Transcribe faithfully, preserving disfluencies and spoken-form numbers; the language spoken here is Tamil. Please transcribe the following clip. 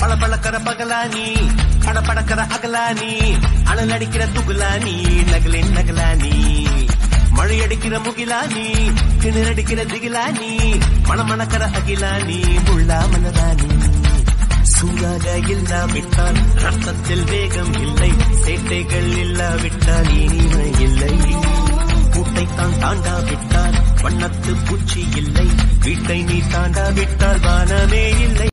பளபளக்கிற பகலானி படபடக்கிற அகலானி அனல் அடிக்கிற துகுலானி நகலின் நகலானி மழையடிக்கிற முகிலானி கிணறடிக்கிற திகிலானி மணமணக்கிற அகிலானி முள்ளா மலரானி சூடாக இல்லாவிட்டால் ரத்தத்தில் வேகம் இல்லை சேட்டைகள் இல்லாவிட்டால் இனிமை இல்லை கூட்டைத்தான் தாண்டாவிட்டால் வண்ணத்து பூச்சி இல்லை வீட்டை நீ தாண்டாவிட்டால் வானமே இல்லை